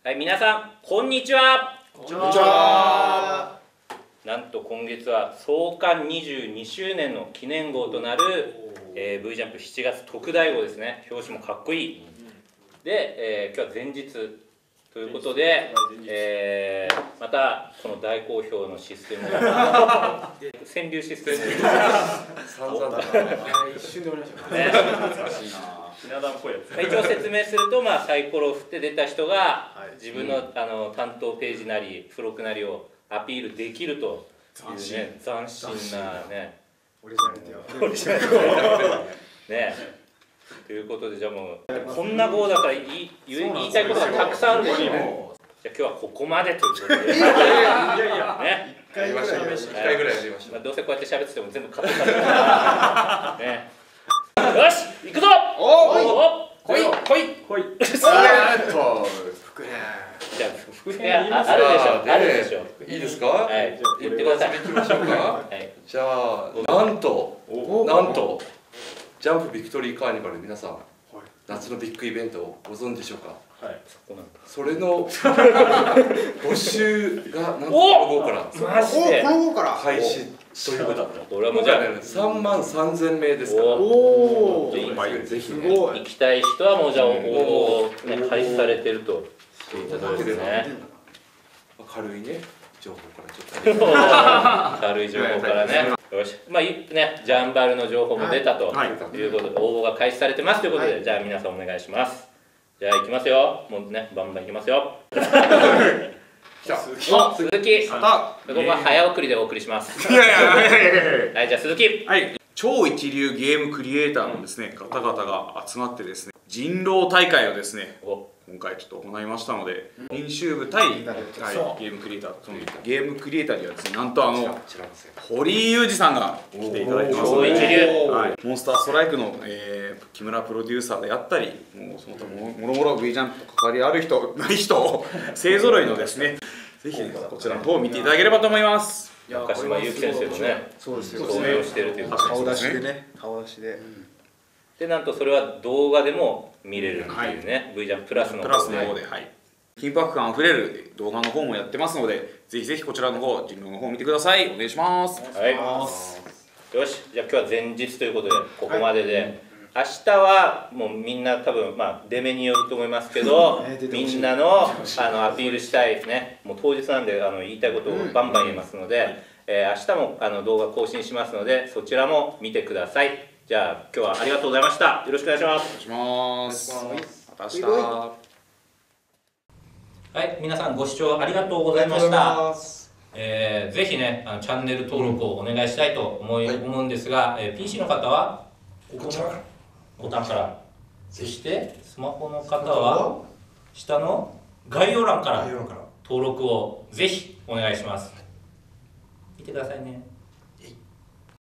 はい、皆さん、こんにちは。 こんにちは。 なんと今月は創刊22周年の記念号となる、V ジャンプ7月特大号ですね。表紙もかっこいい。で、今日は前日ということで、またこの大好評のシステムが川柳システム散々だな。一瞬で終わりましたね。難しいな。ひな壇っぽいやつ。 一応説明すると、サイコロを振って出た人が自分の、担当ページなり付録なりをアピールできるというね、斬新なね。 オリジナリティは。オリジナリティは。 ね。ということで、じゃあもうこんな号だから言いたいことがたくさんあるでしょう。じゃあ今日はここまでということで。 いやね。 1回ぐらいやりました。 どうせこうやって喋ってても全部カットされるね。よし、行くぞ。来い。 副編。 じゃあ副編あるでしょ。 いいですか？ はい。言ってください。 行きましょうか。 はい。 じゃあなんとジャンプビクトリーカーニバル、皆さん夏のビッグイベントをご存知でしょうか？ はい。 それの募集がなんとこの号からマジでこの号から開始ということだった。 俺はもうじゃあ 3万3000名ですから。 おお。 ぜひね。 行きたい人はもうじゃあ応募をね開始されてるとしていただいてね。 軽いね情報からちょっと軽い情報からね。よし、ね、ジャンバルの情報も出たということで、応募が開始されてますということで、じゃあ皆さんお願いします。じゃあ行きますよ。もうね、バンバン行きますよ。鈴木。ここは早送りでお送りします。はい、じゃあ鈴木。 はい。超一流ゲームクリエイターのですね、方々が集まってですね、人狼大会をですね、今回ちょっと行いましたので、編集部対ゲームクリエイター、そのゲームクリエイターにはですね、なんと堀井雄二さんが来ていただいてますので、モンスターストライクの木村プロデューサーであったり、もうその他もろもろ V ジャンプと関わりある人、ない人、勢ぞろいのですね、ぜひこちらの方を見ていただければと思います。 中島由紀先生とね、 そうですよ。 共演してるということ顔出しでね、顔出しで。 で、なんとそれは動画でも見れるっていうね、V ジャンププラスの方で、 緊迫感あふれる動画の方もやってますので、ぜひぜひこちらの方、人狼の方を見てください。お願いします。 はい。よし、じゃあ今日は前日ということでここまでで、明日はもうみんな多分出目によると思いますけど、みんなのアピールしたいですね。もう当日なんで言いたいことをバンバン言えますので、明日も動画更新しますので、そちらも見てください。じゃあ今日はありがとうございました。よろしくお願いします。 お願いします。また明日。 はい、皆さんご視聴ありがとうございました。ぜひね、チャンネル登録をお願いしたいと思うんですが、PC の方はここのボタンから、そしてスマホの方は下の概要欄から登録をぜひお願いします。見てくださいね。